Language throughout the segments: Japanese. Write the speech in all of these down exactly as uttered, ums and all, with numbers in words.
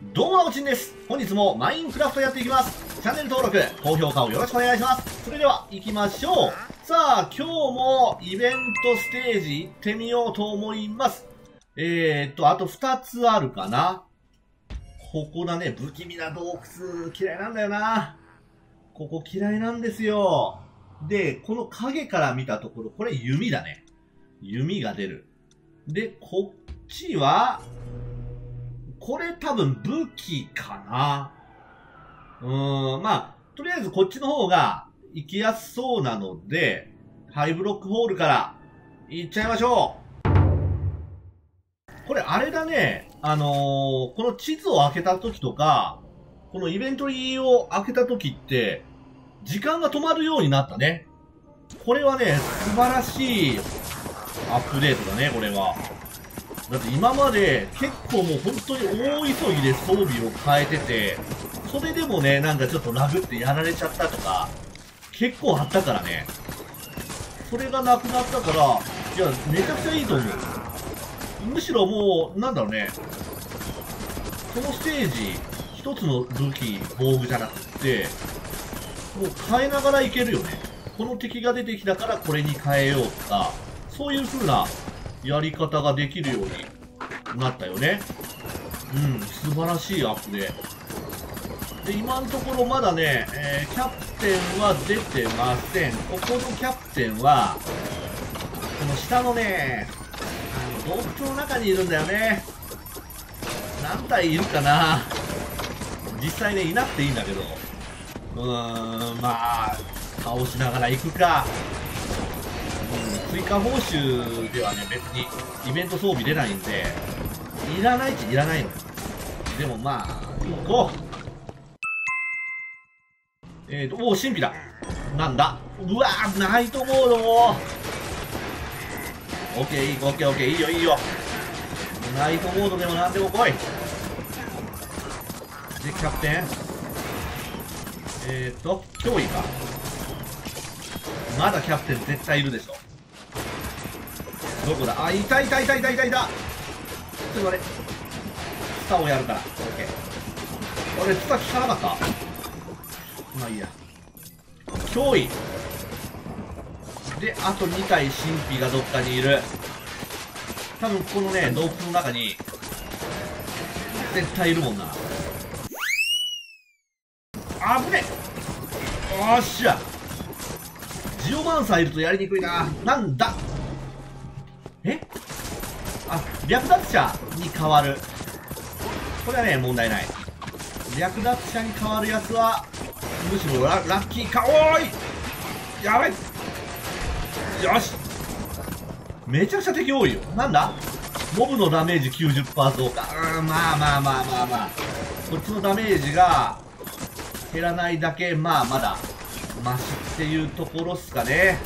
どうも、おちんです。本日もマインクラフトやっていきます。チャンネル登録、高評価をよろしくお願いします。それでは、行きましょう。さあ、今日もイベントステージ行ってみようと思います。えーっと、あとふたつあるかな。ここだね、不気味な洞窟、嫌いなんだよな。ここ嫌いなんですよ。で、この影から見たところ、これ弓だね。弓が出る。で、こっちは、これ多分武器かな。うーん、まあ、とりあえずこっちの方が行きやすそうなので、ハイブロックホールから行っちゃいましょう。これあれだね、あのー、この地図を開けた時とか、このイベントリーを開けた時って、時間が止まるようになったね。これはね、素晴らしいアップデートだね、これは。だって今まで結構もう本当に大急ぎで装備を変えてて、それでもね、なんかちょっとラグってやられちゃったとか、結構あったからね。それがなくなったから、いや、めちゃくちゃいいと思う。むしろもう、なんだろうね、このステージ、一つの武器、防具じゃなくって、もう変えながらいけるよね。この敵が出てきたからこれに変えようとか、そういう風なやり方ができるようになったよね。うん、素晴らしいアップで。で、今のところまだね、えー、キャプテンは出てません。ここのキャプテンは、この下のね、あの洞窟の中にいるんだよね。何体いるかな。実際ね、いなくていいんだけど。うーん、まあ、倒しながら行くか。うん、追加報酬ではね、別にイベント装備出ないんで、いらないっちゃいらないの。でもまあ、行こう。えーと、おお、神秘だ。なんだうわー、ナイトモードも。オッケー、オッケー、オッケー、いいよ、いいよ。ナイトモードでもなんでも来い。で、キャプテン。えーと、脅威か。まだキャプテン絶対いるでしょ。どこだあ、いたいたいたいたいたいた。ちょっと待って。ツタをやるから。オッケー。俺、ツタ効かなかった。まあいいや。脅威。で、あとに体神秘がどっかにいる。多分このね、洞窟の中に、絶対いるもんな。あぶねおーっしゃ。ジオマンサーいるとやりにくいな。なんだえあ、略奪者に変わる。これはね、問題ない。略奪者に変わるやつは、むしろ ラ, ラッキーか。おーいやばいよしめちゃくちゃ敵多いよ。なんだモブのダメージ きゅうじゅっパーセント 増加。うーん、まあまあまあまあまあ。こっちのダメージが減らないだけ、まあまだ、マシっていうところっすかね。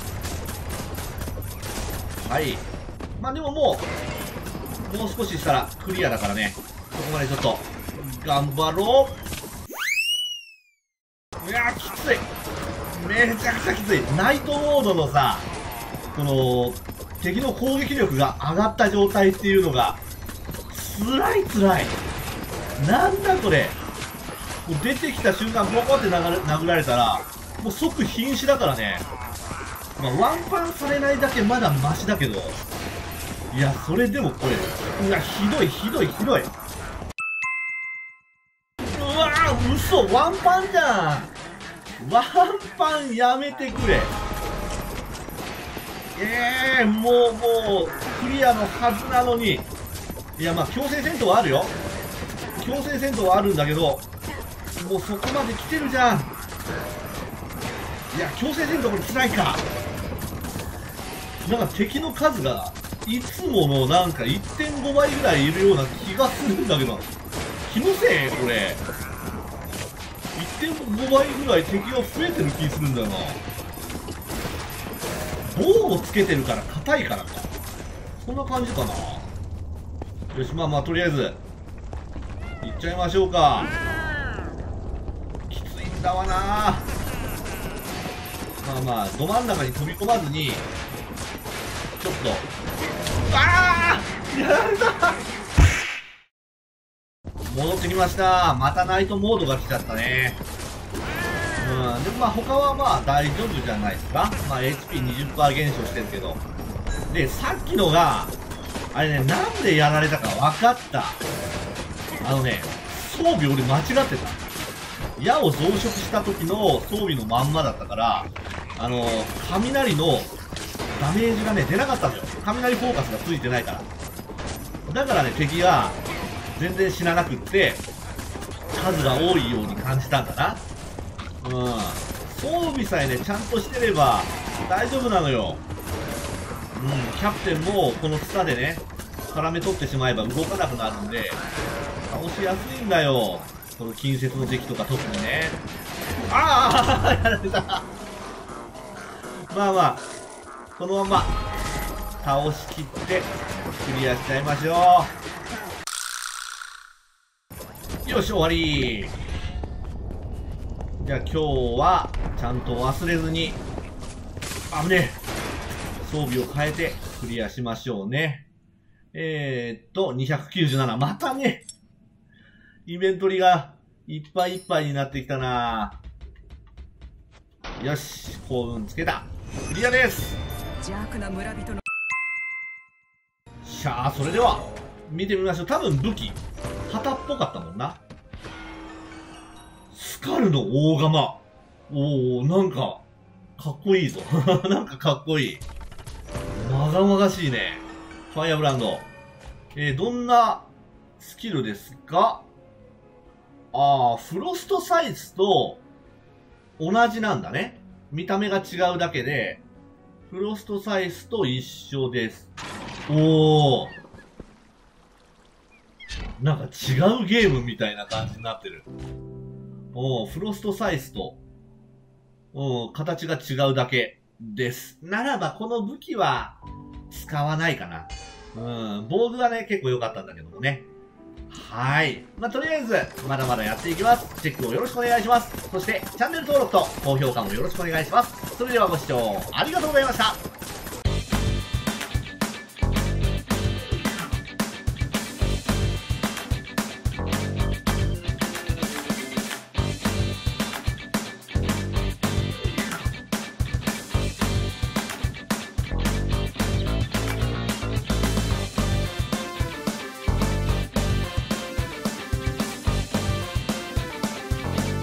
はい。まあでももう、もう少ししたらクリアだからね。そこまでちょっと、頑張ろう。いやー、きつい。めちゃくちゃきつい。ナイトモードのさ、この、敵の攻撃力が上がった状態っていうのが、辛い辛い。なんだこれ。もう出てきた瞬間、ボコって殴られたら、もう即瀕死だからね。まあ、ワンパンされないだけまだマシだけど、いや、それでもこれ、うわ、ひどい、ひどい、ひどい。うわー、嘘、ワンパンじゃん。ワンパンやめてくれ。ええー、もう、もう、クリアのはずなのに。いや、まあ、強制戦闘はあるよ。強制戦闘はあるんだけど、もうそこまで来てるじゃん。いや、強制戦闘これ辛いか。なんか敵の数が、いつものなんか いってんご 倍ぐらいいるような気がするんだけど、気のせいこれ。いってんご 倍ぐらい敵が増えてる気するんだよな。棒をつけてるから硬いからか。そんな感じかな。よし、まあまあとりあえず、いっちゃいましょうか。きついんだわな。まあまあ、ど真ん中に飛び込まずに、ちょっと、ああやられた戻ってきました。またナイトモードが来ちゃったね。うん。でもまあ他はまあ大丈夫じゃないですか。まあ エイチピーにじゅっパーセント 減少してるけど。で、さっきのが、あれね、なんでやられたか分かった。あのね、装備俺間違ってた。矢を増殖した時の装備のまんまだったから、あの、雷のダメージがね、出なかったのよ。雷フォーカスがついてないから。だからね、敵が全然死ななくって、数が多いように感じたんだな。うん。装備さえね、ちゃんとしてれば大丈夫なのよ。うん、キャプテンもこのツタでね、絡め取ってしまえば動かなくなるんで、倒しやすいんだよ。この近接の敵とか特にね。ああやられた。まあまあ、このまま倒しきってクリアしちゃいましょう。よし、終わり。じゃあ今日はちゃんと忘れずに、あぶねえ、装備を変えてクリアしましょうね。えー、っと、にひゃくきゅうじゅうなな。またね、イベントリがいっぱいいっぱいになってきたな。よし、幸運つけた。クリアです。邪悪な村人の。しゃあ、それでは、見てみましょう。多分武器、旗っぽかったもんな。スカルの大釜。おー、なんか、かっこいいぞ。なんかかっこいい。まがまがしいね。ファイアブランド。えー、どんなスキルですか？あー、フロストサイズと同じなんだね。見た目が違うだけで、フロストサイズと一緒です。おー。なんか違うゲームみたいな感じになってる。おー、フロストサイズと、おー、形が違うだけです。ならばこの武器は使わないかな。うん、防具はね、結構良かったんだけどもね。はい。まあ、とりあえず、まだまだやっていきます。チェックをよろしくお願いします。そして、チャンネル登録と高評価もよろしくお願いします。それではご視聴ありがとうございました。